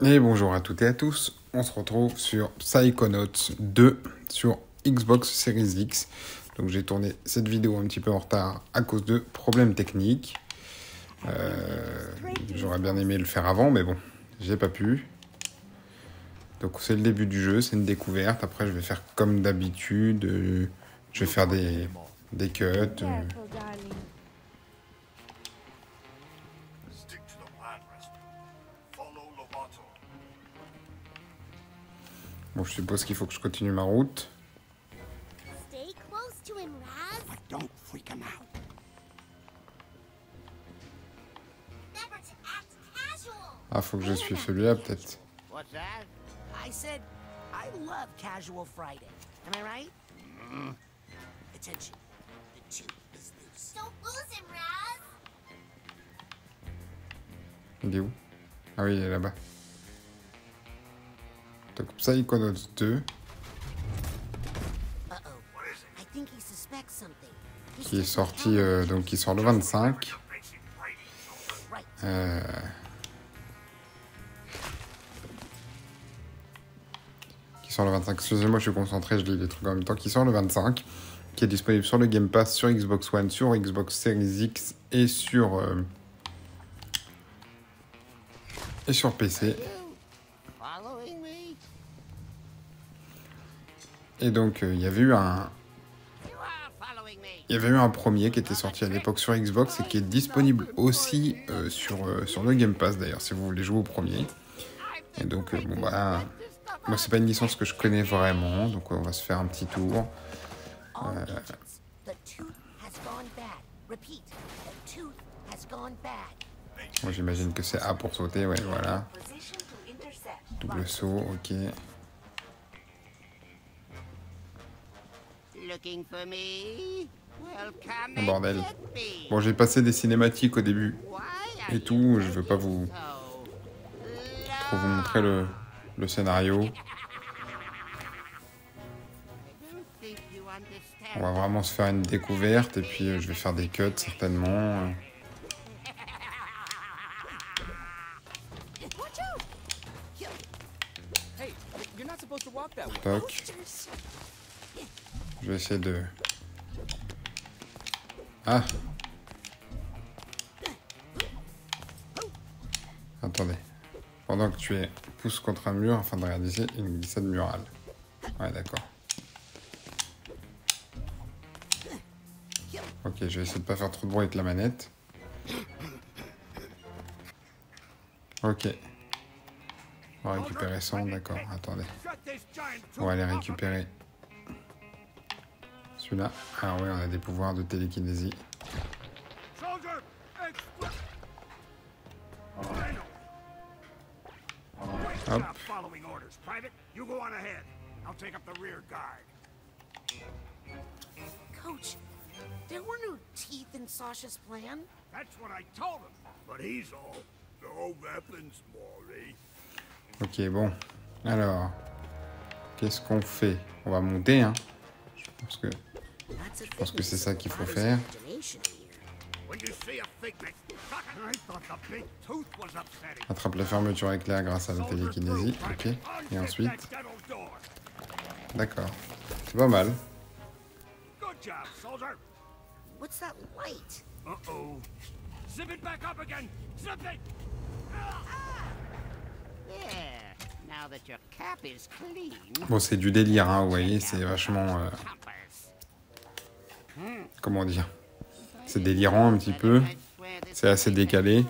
Et bonjour à toutes et à tous, on se retrouve sur Psychonauts 2 sur Xbox Series X. Donc j'ai tourné cette vidéo un petit peu en retard à cause de problèmes techniques. J'aurais bien aimé le faire avant, mais bon, j'ai pas pu. Donc c'est le début du jeu, c'est une découverte. Après je vais faire comme d'habitude, je vais faire des cuts. Bon, je suppose qu'il faut que je continue ma route. Ah, faut que je suive celui-là, peut-être. Il est où? Ah oui, il est là-bas. Donc Psychonauts 2. Qui est sorti, donc qui sort le 25. Qui sort le 25. Excusez-moi, je suis concentré, je lis les trucs en même temps. Qui sort le 25. Qui est disponible sur le Game Pass, sur Xbox One, sur Xbox Series X et sur PC. Et donc, il y avait eu un premier qui était sorti à l'époque sur Xbox et qui est disponible aussi sur le Game Pass d'ailleurs, si vous voulez jouer au premier. Et donc, bon bah, moi c'est pas une licence que je connais vraiment, donc on va se faire un petit tour. Moi j'imagine que c'est A pour sauter, ouais, voilà. Double saut, ok. Oh, bordel. Bon, j'ai passé des cinématiques au début et tout, je veux pas trop vous montrer le scénario. On va vraiment se faire une découverte et puis je vais faire des cuts certainement. Toc. Je vais essayer de... Ah! Attendez. Pendant que tu pousses contre un mur afin de réaliser une glissade murale. Ouais, d'accord. Ok, je vais essayer de pas faire trop de bruit avec la manette. Ok. On va récupérer ça, d'accord. Attendez. On va aller récupérer celui-là. Ah ouais, on a des pouvoirs de télékinésie. Hop. Coach, there were no teeth in Sasha's plan. That's what I told him. But he's all, no weapons, Maury. Ok, bon. Alors, qu'est-ce qu'on fait? On va monter, hein. Je pense que c'est ça qu'il faut faire. Attrape la fermeture éclair grâce à la télékinésie. Ok. Et ensuite... D'accord. C'est pas mal. What's that light? Uh-oh. Zip it back up again. Zip it. Bon, c'est du délire, hein, vous voyez, c'est vachement... comment dire? C'est délirant un petit peu. C'est assez décalé.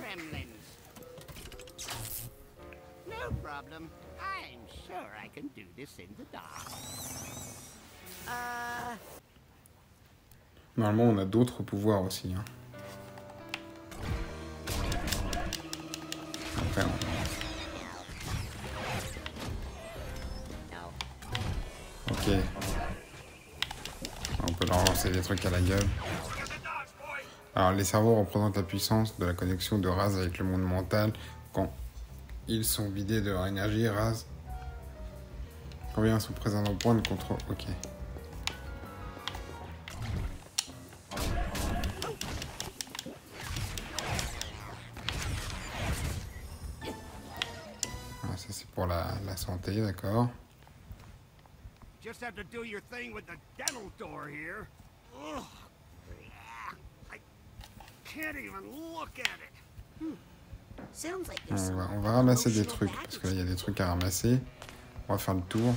Normalement, on a d'autres pouvoirs aussi. Hein. Après, ok. On peut leur lancer des trucs à la gueule. Alors, les cerveaux représentent la puissance de la connexion de Raz avec le monde mental. Quand ils sont vidés de leur énergie, Raz... Combien sont présents dans le point de contrôle? Ok. pour la santé, d'accord. Just have to do your thing with the dental door here. Ugh. I can't even look at it. Sounds like there's On some va ramasser des emotional trucs, parce baggage. qu'il y a des trucs à ramasser. On va faire le tour.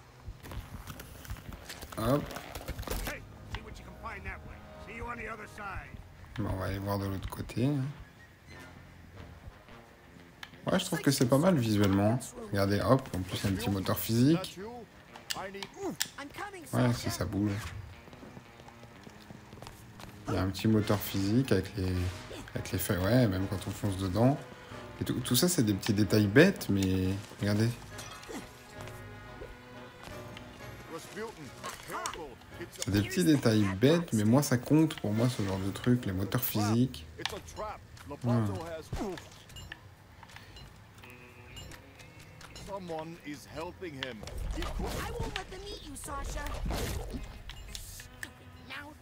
Hop. Hey, see what you can find that way. See you on the other side. Bon, on va aller voir de l'autre côté. Ouais, je trouve que c'est pas mal visuellement. Regardez, hop, en plus il y a un petit moteur physique. I'm coming, Ouais, Sasha. si ça bouge. Il y a un petit moteur physique avec les feuilles, ouais, même quand on fonce dedans. Et tout ça, c'est des petits détails bêtes, mais regardez. C'est des petits détails bêtes, mais moi, ça compte pour moi, ce genre de truc, les moteurs physiques. Someone is helping him. I won't let them eat you, Sasha. Stupid mouth.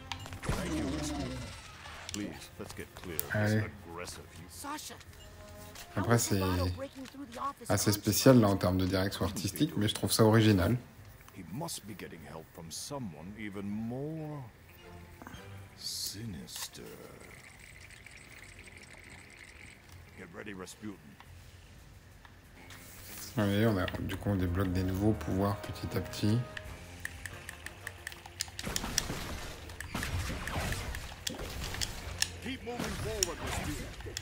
Please, let's get clear. Allez. This aggressive. Sasha. Après, c'est assez spécial là en termes de direction artistique, mais je trouve ça original. He must be getting help from someone even more sinister. Get ready, Rasputin. Oui, du coup, on débloque des nouveaux pouvoirs petit à petit. Keep moving forward, Rasputin.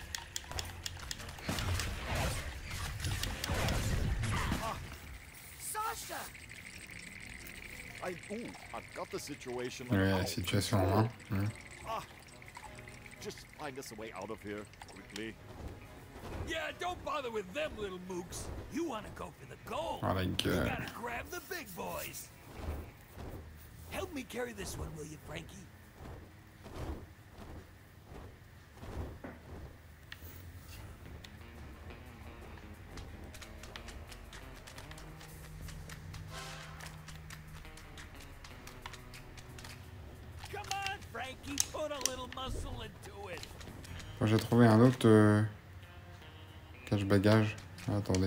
Sasha. I've got the situation. Ouais, la situation en main. Just find us a way out of here quickly. Yeah, don't bother with them little mooks. You want to go for the gold. Oh, la You gueule. gotta grab the big boys. Help me carry this one, will you, Frankie? Come on, Frankie, put a little muscle into it. Moi, j'ai trouvé un autre cache-bagage. Ah, attendez.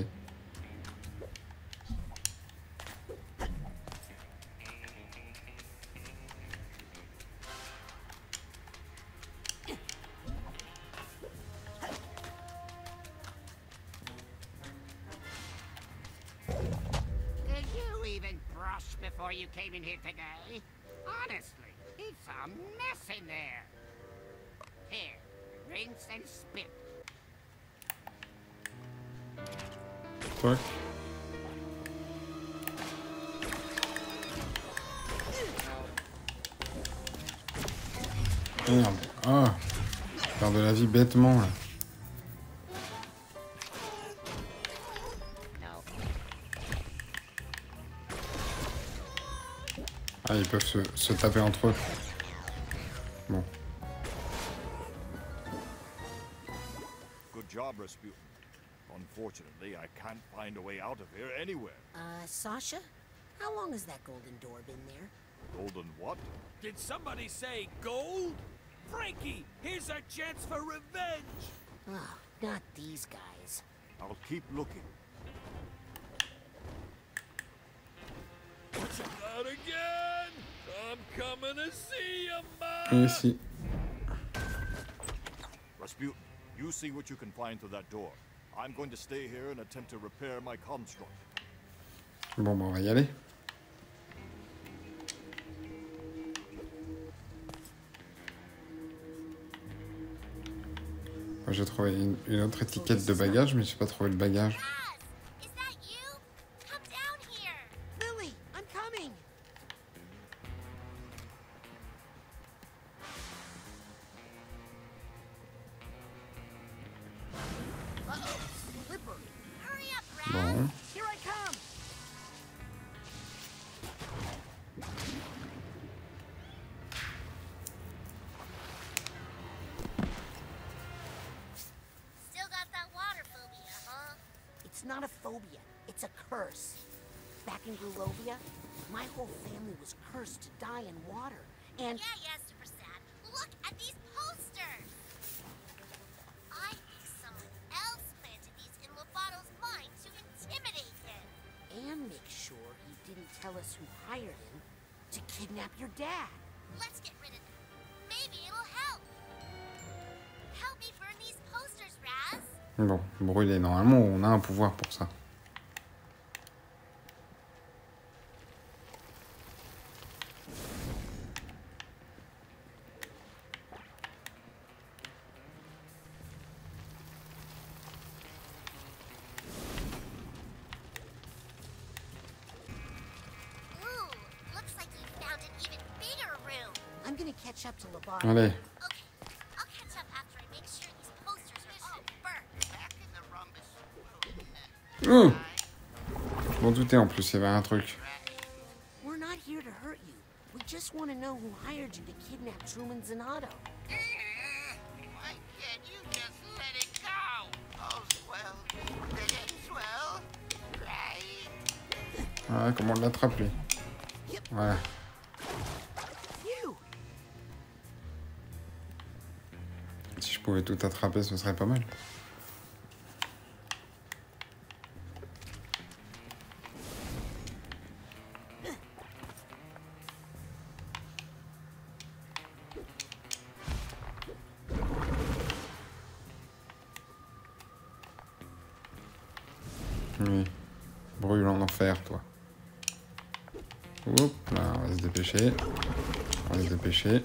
Did you even brush before you came in here today? Honestly, it's a mess in there. Here, rinse and spit. Toc. Merde. Ah. Faire de la vie bêtement, là. No. Ah, ils peuvent se taper entre eux. Bon. Good job, Rasputin. Unfortunately, I can't find a way out of here anywhere. Sasha? How long has that golden door been there? Golden what? Did somebody say gold? Frankie, here's our chance for revenge. Oh, not these guys. I'll keep looking. Not again. I'm coming to see you, Ma. Et ici. Rasputin, you see what you can find through that door. I'm going to stay here and attempt to repair my construct. Bon, bah, on va y aller. Moi, j'ai trouvé une autre étiquette de bagage, mais j'ai pas trouvé le bagage. Raz, is that you? Come down here. Lily, I'm coming. Uh-oh, slippery. Hurry up, Raz. Bon. Here I come. Still got that water phobia, huh? It's not a phobia, it's a curse. Back in Grulovia, my whole family was cursed to die in water. And Yeah, super sad. Look at these posters. I think someone else planted these in Lobato's mind to intimidate and make sure he didn't tell us who hired him to kidnap your dad. Let's get rid of them. Maybe it'll help. Help me burn these posters, Raz. Bon, brûler. Normalement, on a un pouvoir pour ça. Ooh, looks like you found an even bigger room. I'm gonna catch up to Labar. Allez. Okay, I'll catch up after I make sure these posters are all burnt. Back in the rhombus. Je m'en doutais en plus, il y avait un truc. We're not here to hurt you. We just want to know who hired you to kidnap Truman Zanotto. Why can't you just let it go? All's well that ends well, right? Ouais, comment on l'attrape lui? Voilà. Phew. Si je pouvais tout attraper, ce serait pas mal. Oui. Brûle en enfer, toi. Oups, là, on va se dépêcher. On va se dépêcher.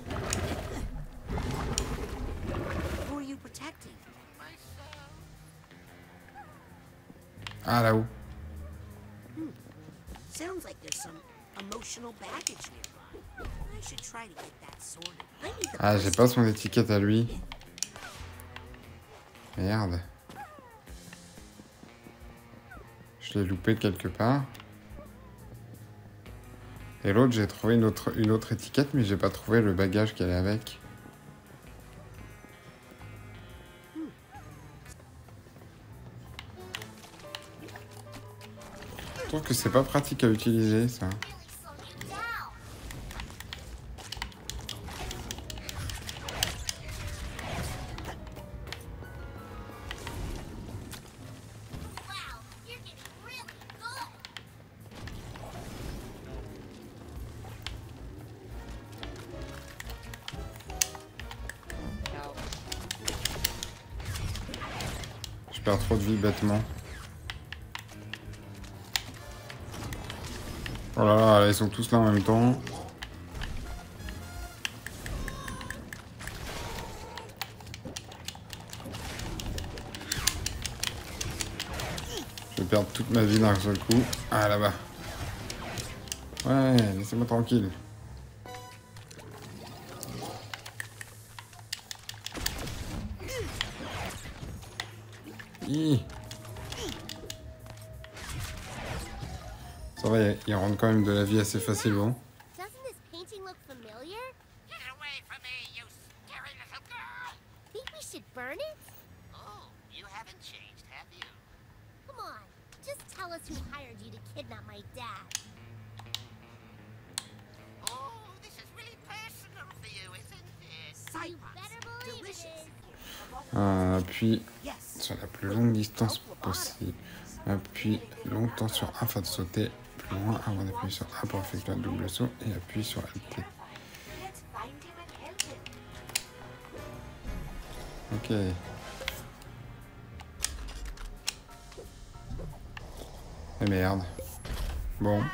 Who are you protecting? Ah, là-haut. Sounds like there's some emotional baggage nearby. I should try to get that sorted. I need the Ah, j'ai pas son étiquette à lui. Merde. Je l'ai loupé quelque part. Et l'autre, j'ai trouvé une autre étiquette, mais j'ai pas trouvé le bagage qu'elle est avec. Je trouve que c'est pas pratique à utiliser, ça. Really slow you down. Wow, you're getting really good. Je perds trop de vie bêtement. Oh là là, ils sont tous là en même temps. Je vais perdre toute ma vie d'un seul coup. Ah, là-bas. Ouais, laissez-moi tranquille. Hi. Ça va, il rentre quand même de la vie assez facilement. Doesn't this painting look familiar? Get away from me, you scary little girl! Think we should burn it? Oh, you haven't changed, have you? Come on, just tell us who hired you to kidnap my dad. Oh, this is really personal for you, isn't it? You better believe it is. Appuie Yes. sur la plus longue distance possible. Appuie longtemps sur A afin de sauter plus loin avant d'appuyer sur A pour effectuer un double saut et appuie sur LT. Ok. Et merde. Bon.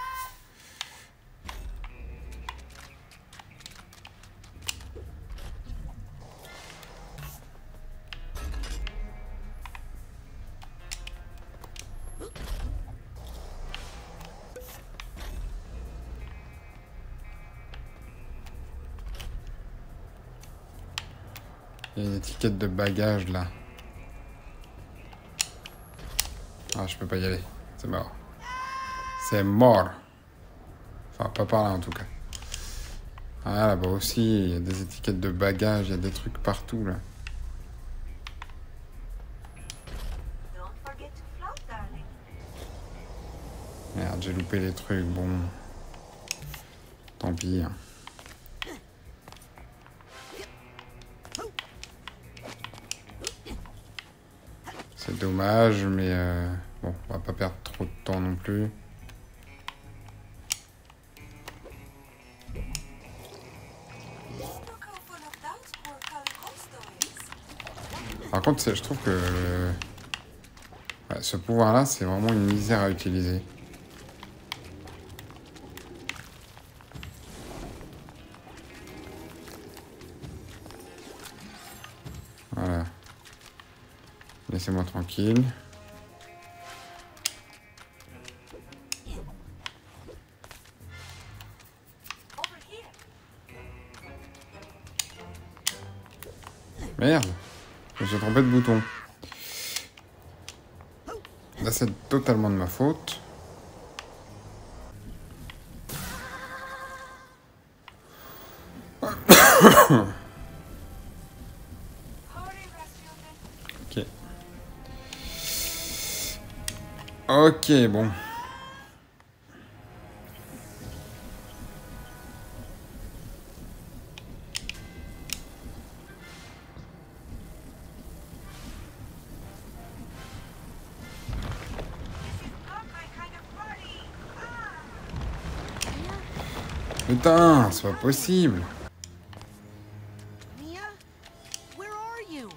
Il y a une étiquette de bagage là. Ah, je peux pas y aller. C'est mort. C'est mort. Enfin, pas par là en tout cas. Ah, là-bas aussi, il y a des étiquettes de bagages, il y a des trucs partout là. Merde, j'ai loupé les trucs, bon. Tant pis. Hein. C'est dommage, mais Bon, on va pas perdre trop de temps non plus. Par contre, je trouve que ouais, ce pouvoir-là, c'est vraiment une misère à utiliser. Voilà. Laissez-moi tranquille. Merde, je me suis trompé de bouton. Là, c'est totalement de ma faute. Ok. Ok, bon. Putain, c'est pas possible. Mia? Where are you?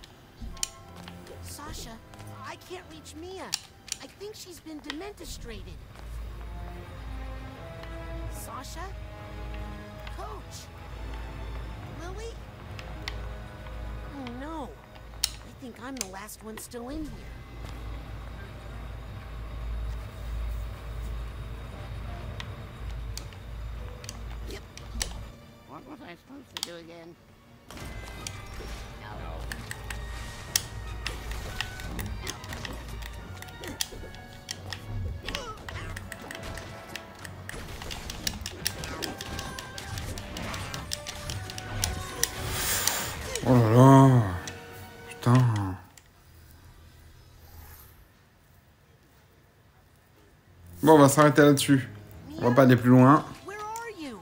Sasha, I can't reach Mia. I think she's been dementostrated. Sasha? Coach? Lily? Oh no. I think I'm the last one still in here. What was I supposed to do again? Oh là là. Putain. Bon, on va s'arrêter là-dessus. On va pas aller plus loin. Where are you?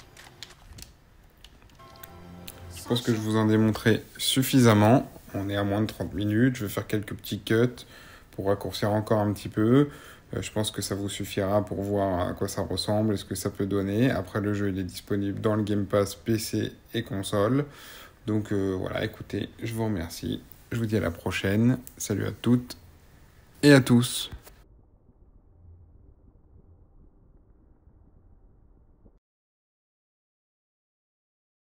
Je pense que je vous en ai montré suffisamment. On est à moins de 30 minutes. Je vais faire quelques petits cuts pour raccourcir encore un petit peu. Je pense que ça vous suffira pour voir à quoi ça ressemble et ce que ça peut donner. Après, le jeu il est disponible dans le Game Pass PC et console. Donc voilà, écoutez, je vous remercie. Je vous dis à la prochaine. Salut à toutes et à tous.